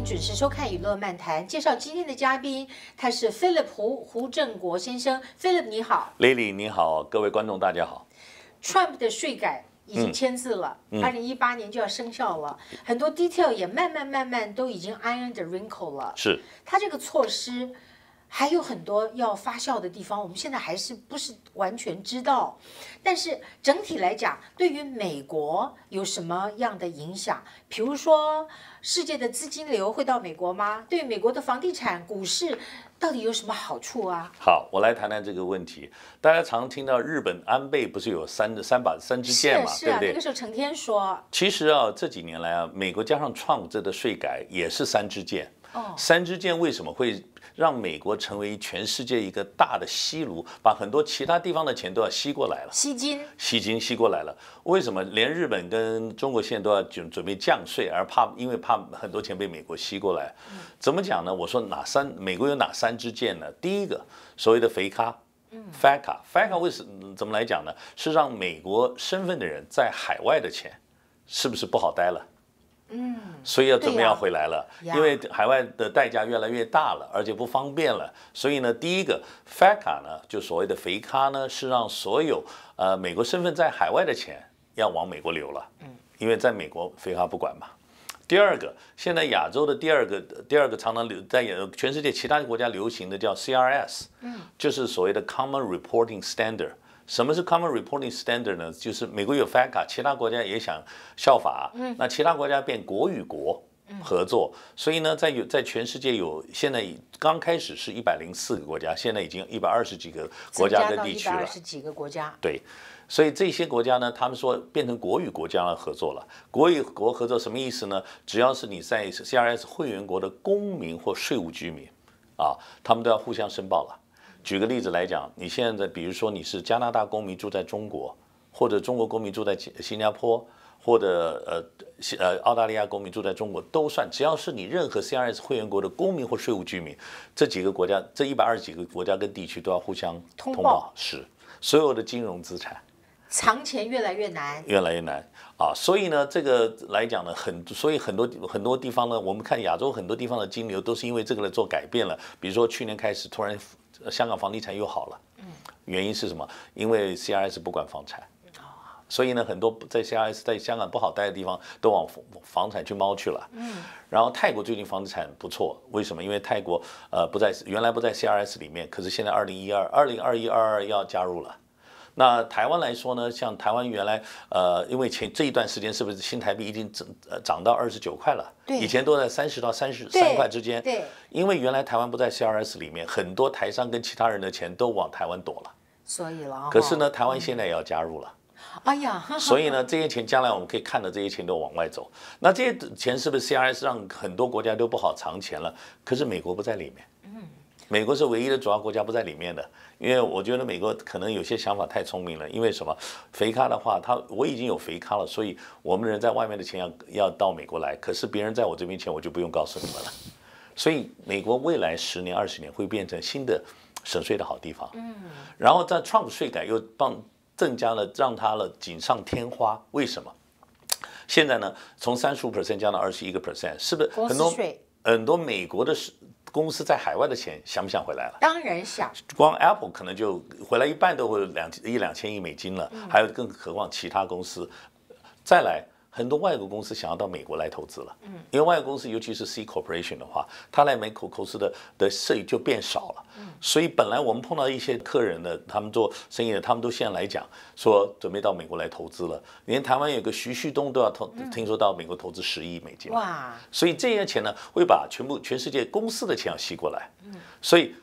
您准时收看《娱乐漫谈》，介绍今天的嘉宾，他是 Philip 胡正国先生。Philip 你好 ，Lily 你好，各位观众大家好。 Trump 的税改已经签字了，2018年就要生效了，很多 detail 也慢慢都已经 iron the wrinkle 了。 是， 他这个措施还有很多要发酵的地方，我们现在还是不是完全知道。但是整体来讲，对于美国有什么样的影响？比如说，世界的资金流会到美国吗？对美国的房地产、股市到底有什么好处啊？ 好，我来谈谈这个问题。大家常听到日本安倍不是有三支箭嘛， 是啊， 对不对？ 那个时候成天说。 其实啊，这几年来啊，美国加上 Trump 这的税改也是三支箭。三支箭为什么会让美国成为全世界一个大的吸炉，把很多其他地方的钱都要吸过来了？ 吸金吸过来了。为什么连日本跟中国现在都要准备降税，而因为怕很多钱被美国吸过来？怎么讲呢？我说美国有哪三支箭呢？第一个，所谓的肥咖。FATCA 怎么来讲呢？是让美国身份的人在海外的钱，是不是不好待了？所以准备要回来了，因为海外的代价越来越大了，而且不方便了。所以呢，第一个 FATCA 呢，就所谓的肥咖呢，是让所有美国身份在海外的钱要往美国流了，因为在美国肥咖不管嘛。第二个，现在亚洲的第二个常常在全世界其他国家流行的叫 CRS，就是所谓的 Common Reporting Standard。什么是 Common Reporting Standard 呢？就是美国有 FATCA， 其他国家也想效法，那其他国家变国与国合作，所以呢，在全世界现在刚开始是104个国家，现在已经120几个国家跟地区了 ，120几个国家。 对，所以这些国家呢，他们说变成国与国将来合作了。国与国合作什么意思呢？只要是你在 CRS 会员国的公民或税务居民，他们都要互相申报了。举个例子来讲，你现在比如说你是加拿大公民住在中国，或者中国公民住在新加坡，或者澳大利亚公民住在中国都算，只要是你任何 CRS 会员国的公民或税务居民，这几个国家，这120几个国家跟地区都要互相通报，是所有的金融资产。 藏钱越来越难， 所以呢，这个来讲呢，所以很多地方呢，我们看亚洲很多地方的金流都是因为这个来做改变了。比如说去年开始突然香港房地产又好了，原因是什么？因为 CRS 不管房产，所以呢，很多在 CRS 在香港不好待的地方都往房产去猫去了。然后泰国最近房地产不错，为什么？因为泰国原来不在 CRS 里面，可是现在2021、22要加入了。那台湾来说呢，像台湾原来因为这一段时间是不是新台币已经涨到29块了？以前都在30到33块之间。 对， 因为原来台湾不在 CRS 里面，很多台商跟其他人的钱都往台湾躲了。 所以了。 可是呢，台湾现在也要加入了。 哎呀， 所以呢，这些钱将来我们可以看到这些钱都往外走。那这些钱是不是 CRS 让很多国家都不好藏钱了？可是美国不在里面。美国是唯一的主要国家不在里面的，因为我觉得美国可能有些想法太聪明了。因为什么？肥咖的话，我已经有肥咖了，所以我们人在外面的钱要到美国来，可是别人在我这边钱我就不用告诉你们了。所以美国未来10年、20年会变成新的省税的好地方。然后在 Trump 税改又增加了，让它锦上添花。为什么？现在呢，从35% 降到21%，是不是很多美国的公司在海外的钱想不想回来了？ 当然想。 光 Apple 可能就回来一半都会1-2千亿美金了，还有更何况其他公司。再来，很多外国公司想要到美国来投资了，因为外国公司尤其是 C Corporation 的话，它来美国投资的税就变少了。所以本来我们碰到一些客人的，他们做生意的，他们都现在来讲说准备到美国来投资了。连台湾有个徐旭东都要听说到美国投资10亿美金。 哇！ 所以这些钱呢，会把全世界公司的钱要吸过来。所以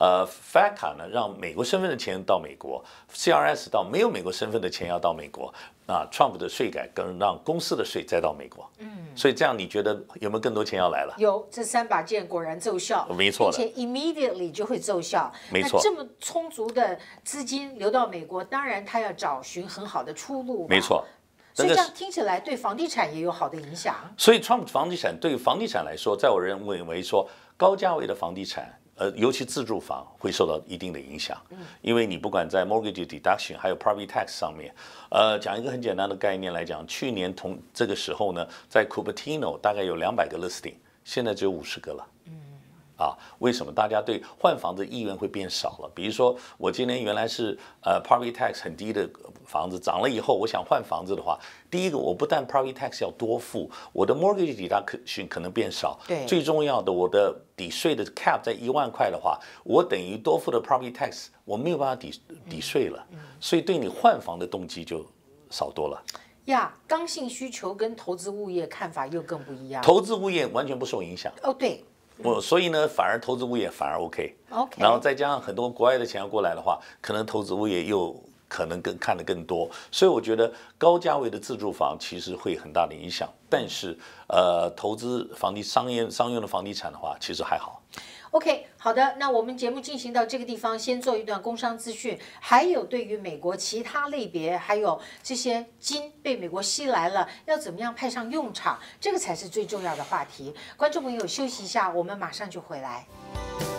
FATCA 呢，让美国身份的钱到美国 ，CRS 到没有美国身份的钱要到美国。Trump 的税改跟让公司的税再到美国。所以这样你觉得有没有更多钱要来了？ 有，这3把剑果然奏效， 没错， 而且 immediately 就会奏效。 没错， 那这么充足的资金流到美国，当然他要找寻很好的出路。 没错。 所以这样听起来对房地产也有好的影响。 所以 Trump 对房地产来说，在我认为说高价位的房地产。尤其自住房会受到一定的影响，因为你不管在 mortgage deduction 还有 property tax 上面，讲一个很简单的概念来讲，去年同这个时候呢，在 Cupertino 大概有200个 listing， 现在只有50个了。为什么大家对换房子意愿会变少了？比如说，我今年原来是property tax 很低的房子，涨了以后，我想换房子的话，第一个我不但 property tax 要多付，我的 mortgage deduction 可能变少， 对， 最重要的，我的抵税的 cap 在1万块的话，我等于多付的 property tax 我没有办法抵税了，所以对你换房的动机就少多了。 呀，刚性需求跟投资物业看法又更不一样。 投资物业完全不受影响。 哦，对。 所以呢，反而投资物业反而 OK， 然后再加上很多国外的钱要过来的话，可能投资物业又可能看得更多，所以我觉得高价位的自住房其实会很大的影响，但是投资商用的房地产的话，其实还好。 OK， 好的，那我们节目进行到这个地方，先做一段工商资讯，还有对于美国其他类别，还有这些金被美国吸来了，要怎么样派上用场，这个才是最重要的话题。观众朋友休息一下，我们马上就回来。